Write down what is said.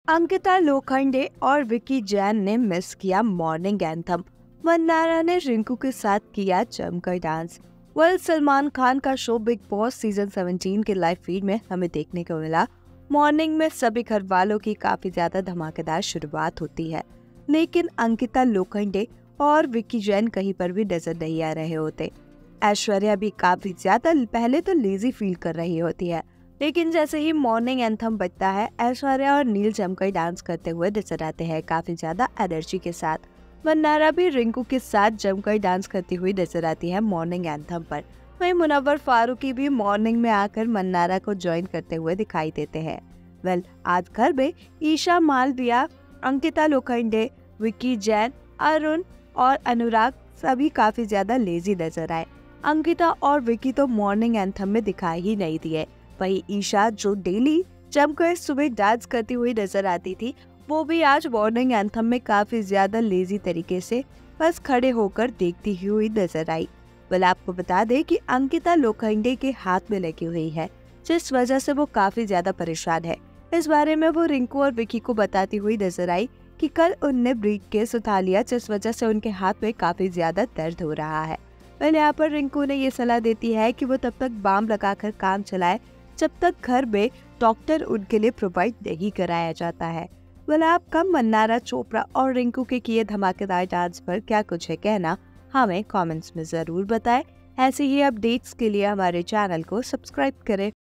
अंकिता लोखंडे और विकी जैन ने मिस किया मॉर्निंग एंथम। वंदना ने रिंकू के साथ किया जमकर डांस। सलमान खान का शो बिग बॉस सीजन 17 के लाइव फीड में हमें देखने को मिला। मॉर्निंग में सभी घर वालों की काफी ज्यादा धमाकेदार शुरुआत होती है, लेकिन अंकिता लोखंडे और विकी जैन कहीं पर भी नजर नहीं आ रहे होते। ऐश्वर्या भी काफी ज्यादा पहले तो लेजी फील कर रही होती है, लेकिन जैसे ही मॉर्निंग एंथम बजता है, ऐश्वर्या और नील जमकर डांस करते हुए नजर आते हैं काफी ज्यादा एनर्जी के साथ। वंदना भी रिंकू के साथ जमकर डांस करती हुई नजर आती है मॉर्निंग एंथम पर। वहीं मुनव्वर फारूकी भी मॉर्निंग में आकर वंदना को ज्वाइन करते हुए दिखाई देते हैं। आज घर में ईशा मालविया, अंकिता लोखंडे, विकी जैन, अरुण और अनुराग सभी काफी ज्यादा लेजी नजर आए। अंकिता और विकी तो मॉर्निंग एंथम में दिखाई ही नहीं दिए। वहीं ईशा, जो डेली जमकर सुबह डांस करती हुई नजर आती थी, वो भी आज मॉर्निंग एंथम में काफी ज्यादा लेजी तरीके से बस खड़े होकर देखती हुई नजर आई। आपको बता दें कि अंकिता लोखंडे के हाथ में लगी हुई है, जिस वजह से वो काफी ज्यादा परेशान है। इस बारे में वो रिंकू और विकी को बताती हुई नजर आई कि कल उनने ब्रीफकेस उठा लिया, जिस वजह से उनके हाथ में काफी ज्यादा दर्द हो रहा है। यहाँ पर रिंकू ने ये सलाह देती है कि वो तब तक बाम लगाकर काम चलाए जब तक घर में डॉक्टर उनके लिए प्रोवाइड नहीं कराया जाता है। आपका वंदना, चोपड़ा और रिंकू के किए धमाकेदार डांस पर क्या कुछ है कहना, हमें कमेंट्स में जरूर बताएं। ऐसे ही अपडेट्स के लिए हमारे चैनल को सब्सक्राइब करें।